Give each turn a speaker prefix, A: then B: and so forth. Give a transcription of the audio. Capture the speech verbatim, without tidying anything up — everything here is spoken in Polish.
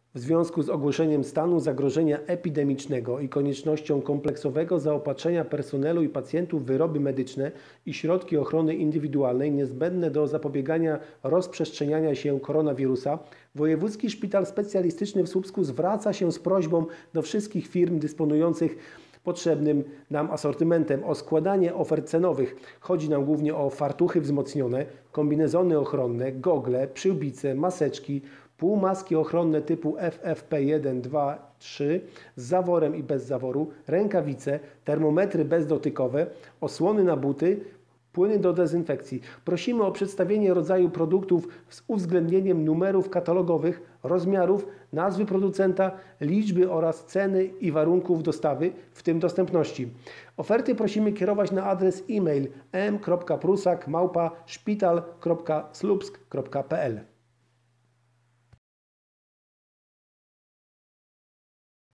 A: W związku z ogłoszeniem stanu zagrożenia epidemicznego i koniecznością kompleksowego zaopatrzenia personelu i pacjentów w wyroby medyczne i środki ochrony indywidualnej niezbędne do zapobiegania rozprzestrzeniania się koronawirusa, Wojewódzki Szpital Specjalistyczny w Słupsku zwraca się z prośbą do wszystkich firm dysponujących potrzebnym nam asortymentem o składanie ofert cenowych. Chodzi nam głównie o fartuchy wzmocnione, kombinezony ochronne, gogle, przyłbice, maseczki, półmaski ochronne typu F F P jeden, dwa, trzy z zaworem i bez zaworu, rękawice, termometry bezdotykowe, osłony na buty, płyny do dezynfekcji. Prosimy o przedstawienie rodzaju produktów z uwzględnieniem numerów katalogowych, rozmiarów, nazwy producenta, liczby oraz ceny i warunków dostawy, w tym dostępności. Oferty prosimy kierować na adres e-mail m kropka prusak małpa szpital kropka słupsk kropka p l.